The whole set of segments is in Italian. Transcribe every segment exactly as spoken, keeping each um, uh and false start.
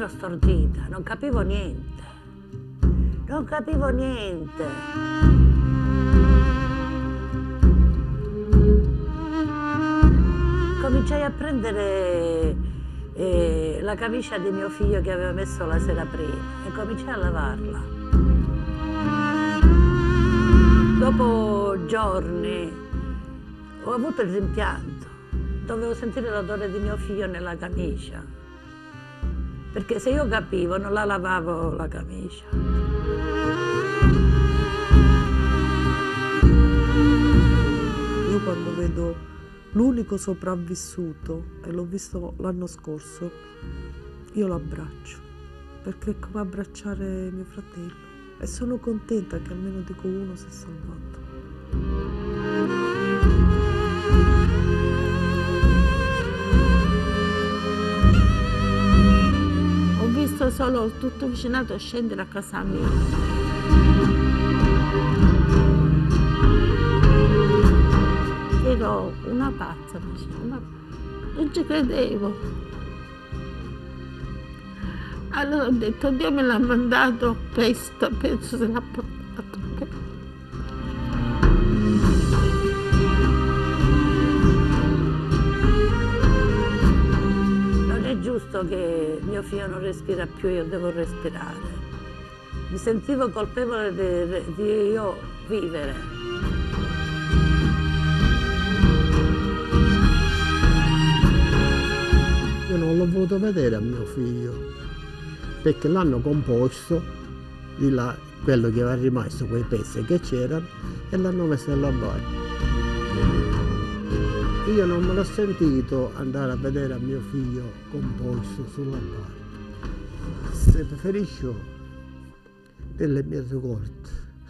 ero stordita, non capivo niente, non capivo niente. Cominciai a prendere eh, la camicia di mio figlio che aveva messo la sera prima e cominciai a lavarla. Dopo giorni ho avuto il rimpianto, dovevo sentire l'odore di mio figlio nella camicia, perché se io capivo non la lavavo la camicia. Io quando vedo l'unico sopravvissuto, e l'ho visto l'anno scorso, io lo abbraccio, perché è come abbracciare mio fratello. E sono contenta che almeno dico uno si è salvato. Ho visto solo tutto vicinato scendere a casa mia. Ero una pazza, una... non ci credevo. Allora ho detto, Dio me l'ha mandato, penso, penso se l'ha portato. Non è giusto che mio figlio non respira più, io devo respirare. Mi sentivo colpevole di, di io vivere. Io non l'ho voluto vedere a mio figlio, perché l'hanno composto, di là, quello che era rimasto, quei pezzi che c'erano, e l'hanno messo nella barca. Io non me l'ho sentito andare a vedere a mio figlio composto sulla barca. Se preferisco delle mie corte.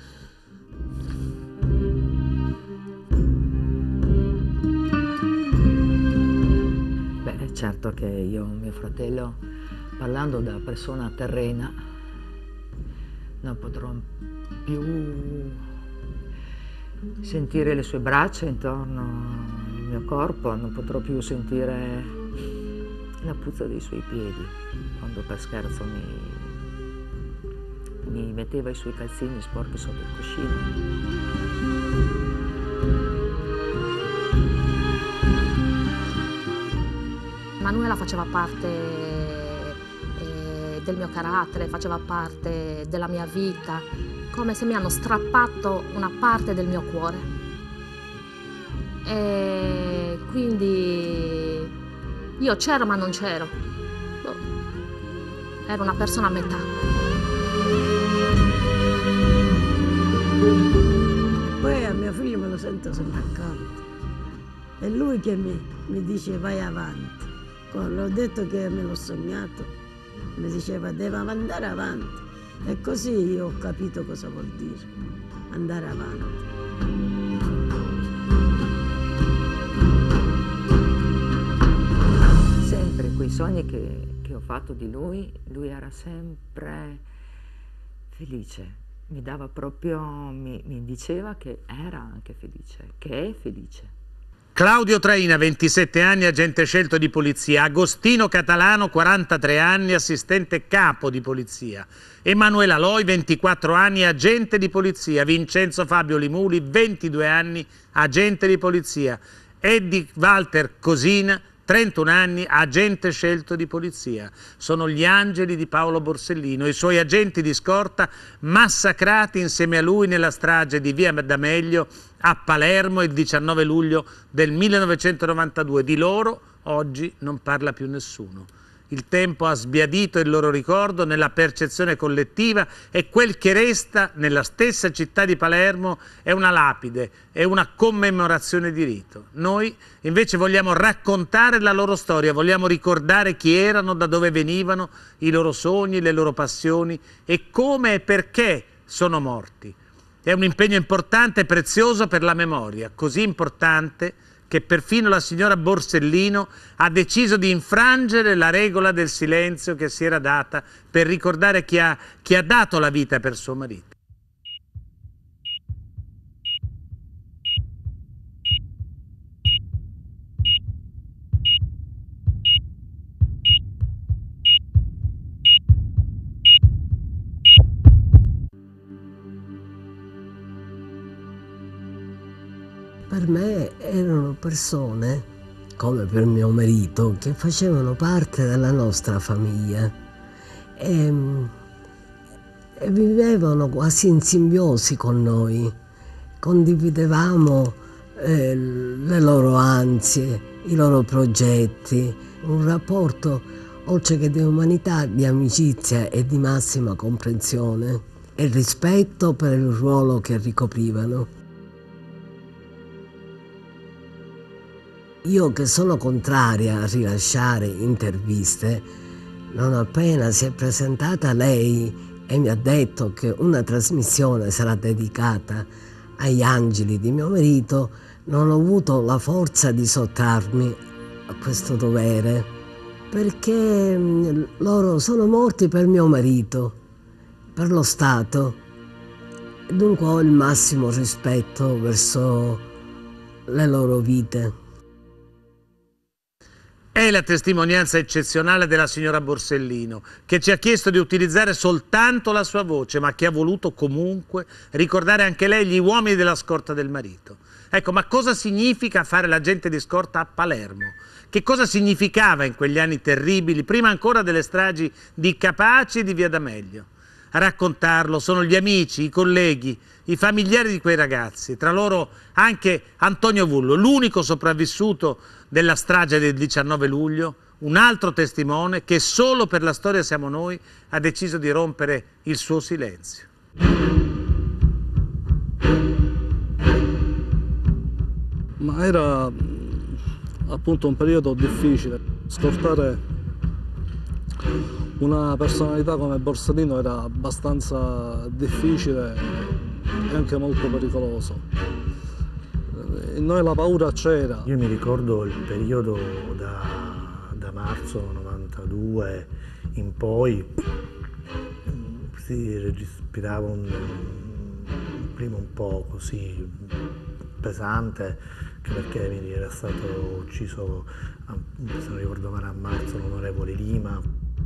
Beh, certo che io, mio fratello, parlando da persona terrena, non potrò più sentire le sue braccia intorno al mio corpo, non potrò più sentire la puzza dei suoi piedi, quando per scherzo mi, mi metteva i suoi calzini sporchi sotto il cuscino. Manuela faceva parte eh, del mio carattere, faceva parte della mia vita, come se mi hanno strappato una parte del mio cuore. E quindi io c'ero ma non c'ero. Ero una persona a metà. Poi a mio figlio me lo sento sempre accanto. È lui che mi, mi dice vai avanti. Quando ho detto che me l'ho sognato, mi diceva devo andare avanti. E così io ho capito cosa vuol dire andare avanti. Sempre quei sogni che, che ho fatto di lui, lui era sempre felice. Mi dava proprio, mi, mi diceva che era anche felice, che è felice. Claudio Traina, ventisette anni, agente scelto di polizia. Agostino Catalano, quarantatré anni, assistente capo di polizia. Emanuela Loi, ventiquattro anni, agente di polizia. Vincenzo Fabio Limuli, ventidue anni, agente di polizia. Eddie Walter Cosina, trentuno anni, agente scelto di polizia. Sono gli angeli di Paolo Borsellino, i suoi agenti di scorta massacrati insieme a lui nella strage di Via D'Amelio a Palermo il diciannove luglio del millenovecentonovantadue. Di loro oggi non parla più nessuno. Il tempo ha sbiadito il loro ricordo nella percezione collettiva e quel che resta nella stessa città di Palermo è una lapide, è una commemorazione di rito. Noi invece vogliamo raccontare la loro storia, vogliamo ricordare chi erano, da dove venivano, i loro sogni, le loro passioni e come e perché sono morti. È un impegno importante e prezioso per la memoria, così importante che perfino la signora Borsellino ha deciso di infrangere la regola del silenzio che si era data per ricordare chi ha, chi ha dato la vita per suo marito. Per me erano persone, come per mio marito, che facevano parte della nostra famiglia e, e vivevano quasi in simbiosi con noi. Condividevamo eh, le loro ansie, i loro progetti, un rapporto oltre che di umanità, di amicizia e di massima comprensione e rispetto per il ruolo che ricoprivano. Io, che sono contraria a rilasciare interviste, non appena si è presentata lei e mi ha detto che una trasmissione sarà dedicata agli angeli di mio marito, non ho avuto la forza di sottrarmi a questo dovere, perché loro sono morti per mio marito, per lo Stato. Dunque ho il massimo rispetto verso le loro vite. È la testimonianza eccezionale della signora Borsellino, che ci ha chiesto di utilizzare soltanto la sua voce, ma che ha voluto comunque ricordare anche lei gli uomini della scorta del marito. Ecco, ma cosa significa fare l'agente di scorta a Palermo? Che cosa significava in quegli anni terribili, prima ancora delle stragi di Capaci e di Via D'Amelio? A raccontarlo sono gli amici, i colleghi, i familiari di quei ragazzi, tra loro anche Antonio Vullo, l'unico sopravvissuto della strage del diciannove luglio, un altro testimone che solo per la storia siamo noi ha deciso di rompere il suo silenzio. Ma era appunto un periodo difficile. Scortare una personalità come Borsellino era abbastanza difficile e anche molto pericoloso. In noi la paura c'era. Io mi ricordo il periodo da, da marzo novantadue in poi, si respirava un, un prima un po' così pesante, perché mi era stato ucciso, se non ricordo male, a marzo l'onorevole Lima.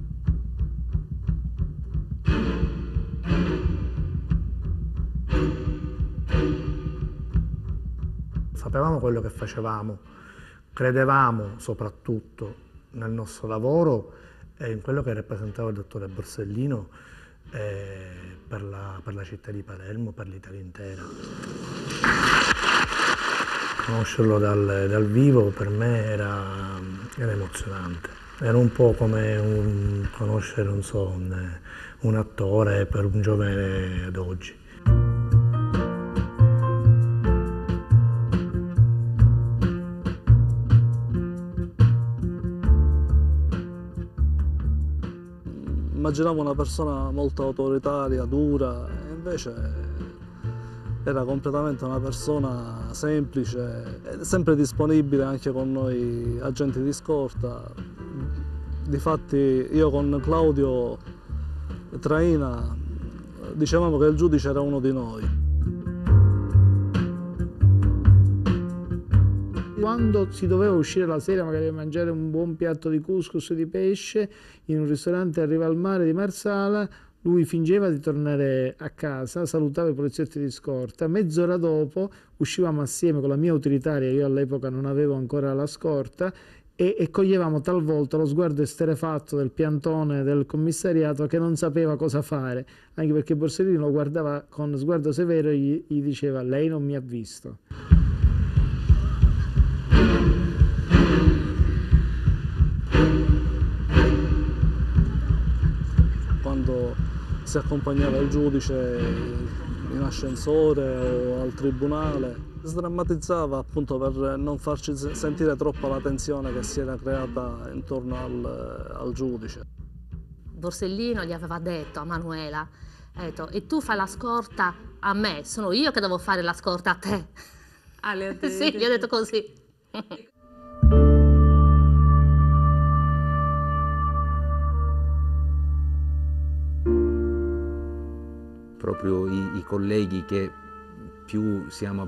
Sapevamo quello che facevamo, credevamo soprattutto nel nostro lavoro e in quello che rappresentava il dottore Borsellino eh, per, la, per la città di Palermo, per l'Italia intera. Conoscerlo dal, dal vivo per me era, era emozionante. Era un po' come un, conoscere, non so, un, un attore per un giovane ad oggi. Immaginavo una persona molto autoritaria, dura, e invece era completamente una persona semplice, sempre disponibile anche con noi agenti di scorta. Difatti io con Claudio Traina dicevamo che il giudice era uno di noi. Quando si doveva uscire la sera magari a mangiare un buon piatto di couscous di pesce in un ristorante a Riva al Mare di Marsala, lui fingeva di tornare a casa, salutava i poliziotti di scorta, mezz'ora dopo uscivamo assieme con la mia utilitaria, io all'epoca non avevo ancora la scorta, e, e coglievamo talvolta lo sguardo esterrefatto del piantone del commissariato che non sapeva cosa fare, anche perché Borsellino lo guardava con sguardo severo e gli, gli diceva: lei non mi ha visto. Quando si accompagnava il giudice in ascensore o al tribunale, sdrammatizzava appunto per non farci sentire troppo la tensione che si era creata intorno al, al giudice. Borsellino gli aveva detto a Manuela, ha detto: e tu fai la scorta a me, sono io che devo fare la scorta a te. Ah, le ha detto? Sì, gli ha detto così. Proprio i, i colleghi che più siamo